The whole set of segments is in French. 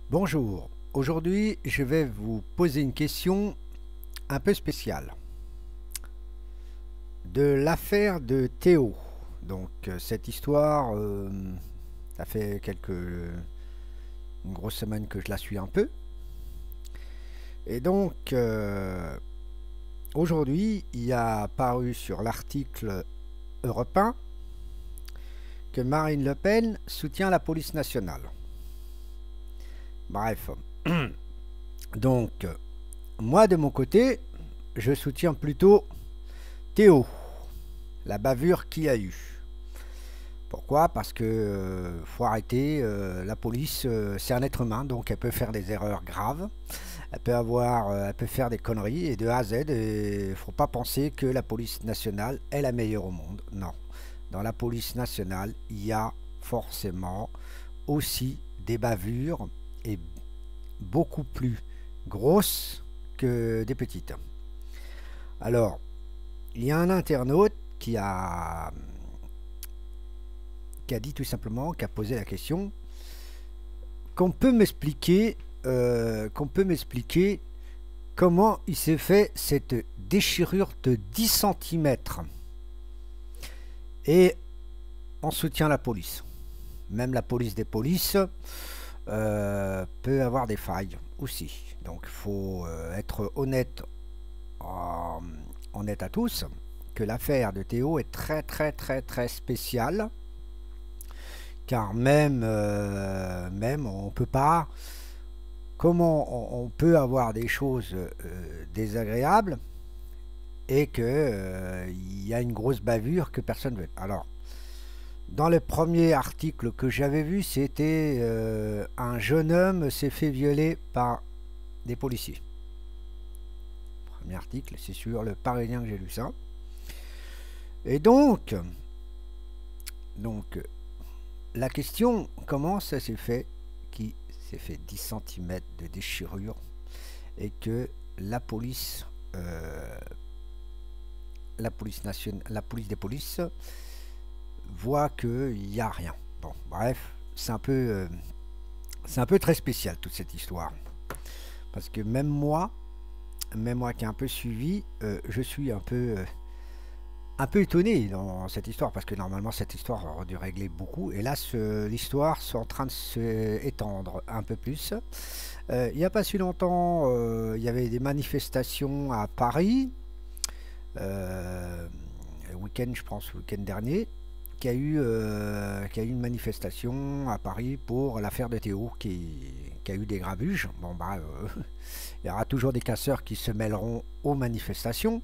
Bonjour, aujourd'hui je vais vous poser une question un peu spéciale de l'affaire de Théo. Donc cette histoire, ça fait une grosse semaine que je la suis un peu. Et donc aujourd'hui il y a apparu sur l'article Europe 1 que Marine Le Pen soutient la police nationale. Bref, donc moi de mon côté, je soutiens plutôt Théo, la bavure qu'il y a eu. Pourquoi? Parce que faut arrêter, la police, c'est un être humain, donc elle peut faire des erreurs graves, elle peut faire des conneries, et de A à Z, il faut pas penser que la police nationale est la meilleure au monde. Non. Dans la police nationale, il y a forcément aussi des bavures, et beaucoup plus grosses que des petites. Alors, il y a un internaute qui a dit tout simplement, qui a posé la question, qu'on peut m'expliquer comment il s'est fait cette déchirure de 10 cm. Et on soutient la police. Même la police des polices peut avoir des failles aussi. Donc il faut être honnête, honnête à tous, que l'affaire de Théo est très très très très spéciale, car même on peut pas, comment on peut avoir des choses désagréables et que il y a une grosse bavure que personne ne veut. Alors dans le premier article que j'avais vu, c'était un jeune homme s'est fait violer par des policiers. Premier article, c'est sur le Parisien que j'ai lu ça. Et donc la question, comment ça s'est fait qui s'est fait 10 cm de déchirure et que la police la police des polices voit qu'il n'y a rien. Bon, bref, c'est un peu très spécial toute cette histoire. Parce que même moi qui ai un peu suivi, je suis un peu étonné dans cette histoire, parce que normalement cette histoire aurait dû régler beaucoup, et là l'histoire est en train de s'étendre un peu plus. Il n'y a pas si longtemps, il y avait des manifestations à Paris, le week-end, je pense, le week-end dernier, qu'il y a eu une manifestation à Paris pour l'affaire de Théo qui a eu des grabuges. Bon, bah, il y aura toujours des casseurs qui se mêleront aux manifestations.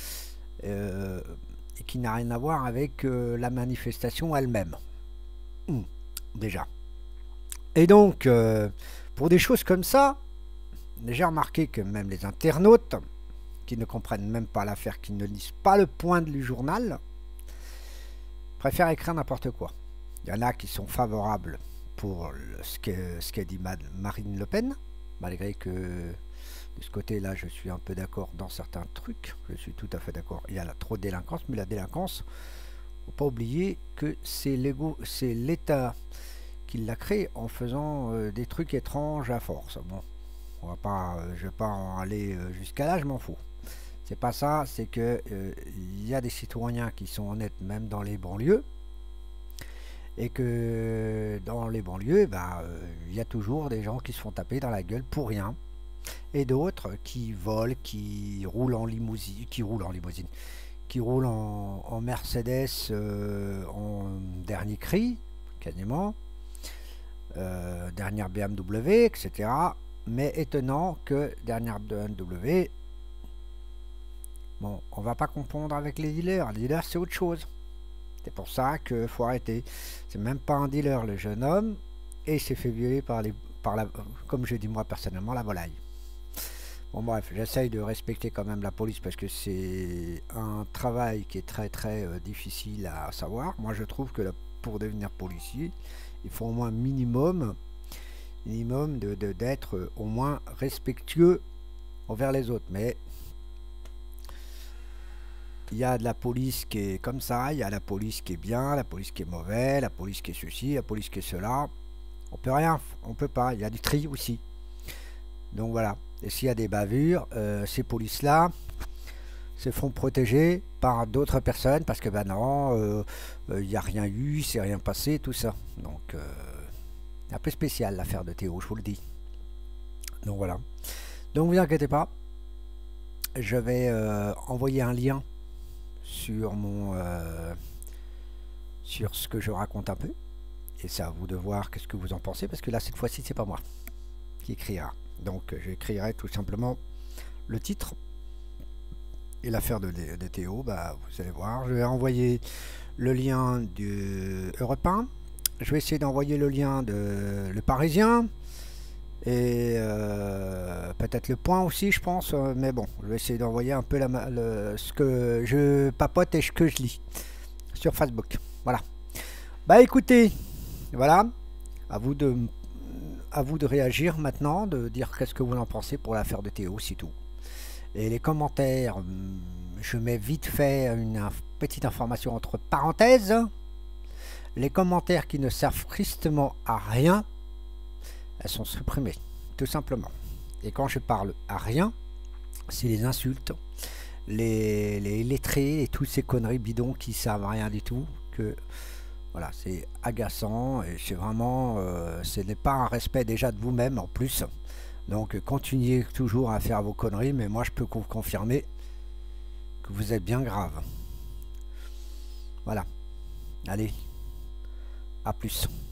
Et qui n'a rien à voir avec la manifestation elle-même. Déjà. Et donc, pour des choses comme ça, j'ai remarqué que même les internautes, qui ne comprennent même pas l'affaire, qui ne lisent pas le point du journal, préfèrent écrire n'importe quoi. Il y en a qui sont favorables pour ce qu'a dit Marine Le Pen, malgré que de ce côté-là, je suis un peu d'accord dans certains trucs. Je suis tout à fait d'accord. Il y a trop de délinquance, mais la délinquance, faut pas oublier que c'est l'État qui l'a créé en faisant des trucs étranges à force. Bon, je vais pas en aller jusqu'à là, je m'en fous. C'est pas ça, c'est que il y a des citoyens qui sont honnêtes même dans les banlieues, et que dans les banlieues, il y a toujours des gens qui se font taper dans la gueule pour rien, et d'autres qui volent, qui roulent en limousine, qui roulent en Mercedes en dernier cri, quasiment, dernière BMW, etc. Mais étonnant que dernière BMW, bon, on va pas confondre avec les dealers. Les dealers, c'est autre chose. C'est pour ça qu'il faut arrêter. C'est même pas un dealer, le jeune homme, et il s'est fait violer comme je dis moi personnellement, la volaille. Bon bref, j'essaye de respecter quand même la police, parce que c'est un travail qui est très très difficile à savoir. Moi je trouve que pour devenir policier, il faut au moins minimum d'être au moins respectueux envers les autres. Mais il y a de la police qui est comme ça, il y a la police qui est bien, la police qui est mauvaise, la police qui est ceci, la police qui est cela. On peut rien, on peut pas. Il y a du tri aussi. Donc voilà. Et s'il y a des bavures, ces polices-là se font protéger par d'autres personnes parce que ben non, il n'y a rien eu, c'est rien passé, tout ça. Donc un peu spécial l'affaire de Théo, je vous le dis. Donc voilà. Donc vous inquiétez pas, je vais envoyer un lien sur sur ce que je raconte un peu. Et c'est à vous de voir qu'est-ce que vous en pensez, parce que là cette fois-ci c'est pas moi qui écrira. Donc j'écrirai tout simplement le titre et l'affaire de Théo, bah, vous allez voir. Je vais envoyer le lien du Europe 1. Je vais essayer d'envoyer le lien de Le Parisien. Et peut-être Le Point aussi, je pense. Mais bon, je vais essayer d'envoyer un peu ce que je papote et ce que je lis sur Facebook. Voilà. Bah écoutez, voilà. À vous de réagir maintenant, de dire qu'est-ce que vous en pensez pour l'affaire de Théo, c'est tout. Et les commentaires, je mets vite fait une petite information entre parenthèses. Les commentaires qui ne servent tristement à rien, elles sont supprimées, tout simplement. Et quand je parle à rien, c'est les insultes, les lettrés et toutes ces conneries bidons qui servent à rien du tout. Que voilà, c'est agaçant et c'est vraiment, ce n'est pas un respect déjà de vous-même en plus. Donc continuez toujours à faire vos conneries, mais moi je peux vous confirmer que vous êtes bien grave. Voilà. Allez, à plus.